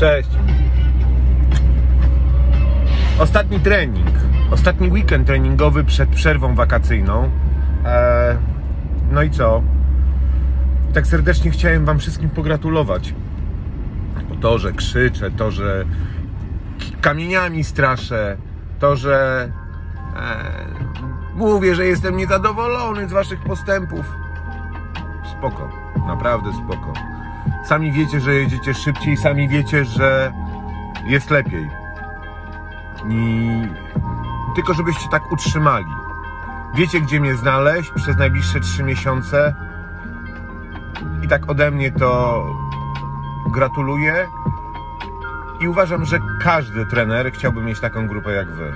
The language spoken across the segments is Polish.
Cześć. Ostatni trening, ostatni weekend treningowy przed przerwą wakacyjną. No i co? Tak serdecznie chciałem wam wszystkim pogratulować. To, że krzyczę, to, że kamieniami straszę, to, że mówię, że jestem niezadowolony z waszych postępów. Spoko, naprawdę spoko. Sami wiecie, że jedziecie szybciej, sami wiecie, że jest lepiej. I tylko żebyście tak utrzymali. Wiecie, gdzie mnie znaleźć przez najbliższe 3 miesiące. I tak ode mnie to gratuluję. I uważam, że każdy trener chciałby mieć taką grupę jak wy.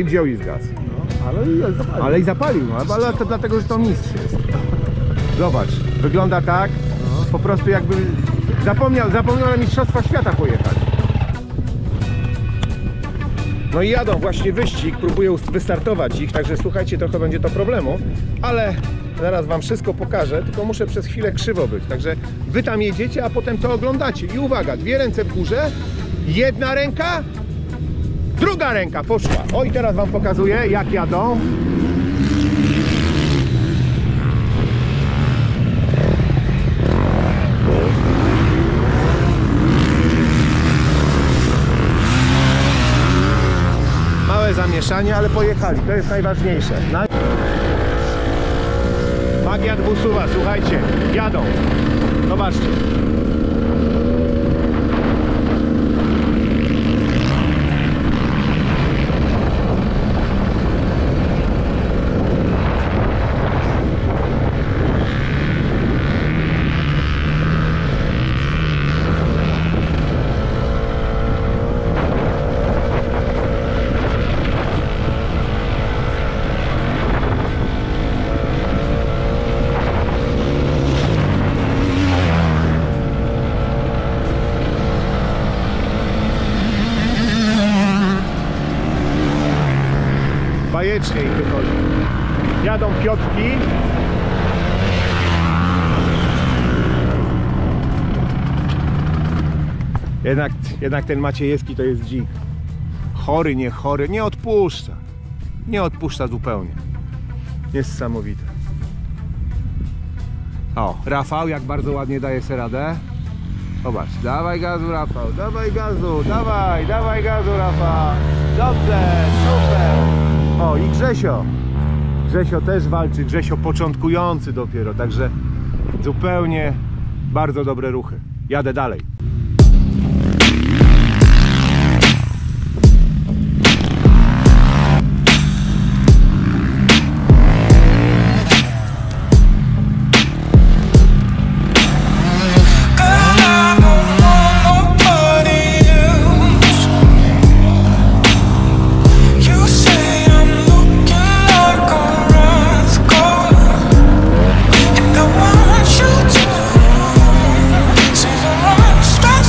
i wziął i zgasł. No, ale i zapalił. Ale to dlatego, że to mistrz jest. Zobacz, wygląda tak, po prostu jakby zapomniał na Mistrzostwa Świata pojechać. No i jadą właśnie wyścig, próbuję wystartować ich, także słuchajcie, trochę będzie to problemu, ale zaraz wam wszystko pokażę, tylko muszę przez chwilę krzywo być, także wy tam jedziecie, a potem to oglądacie. I uwaga, 2 ręce w górze, 1 ręka, druga ręka poszła. O, i teraz wam pokazuję, jak jadą. Małe zamieszanie, ale pojechali, to jest najważniejsze. Magia dwusuwa, słuchajcie, jadą. Zobaczcie. Bajecznie ich wychodzi. Jadą piątki. Jednak ten Maciejewski to jest dzik. Chory, nie odpuszcza. Nie odpuszcza zupełnie. Niesamowite. O, Rafał jak bardzo ładnie daje sobie radę. Zobacz, dawaj gazu Rafał, dawaj gazu, dawaj gazu Rafał. Dobrze, super. O, i Grzesio. Grzesio też walczy, Grzesio początkujący dopiero, także zupełnie bardzo dobre ruchy. Jadę dalej. Stop.